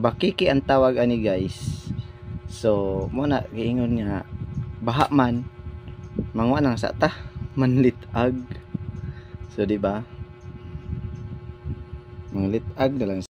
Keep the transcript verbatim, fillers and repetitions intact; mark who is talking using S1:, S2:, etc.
S1: bakiki ang tawag ani guys. So mo na giingon nga baha man mangwa nang sa ta manlitag. So di ba? Manglitag na lang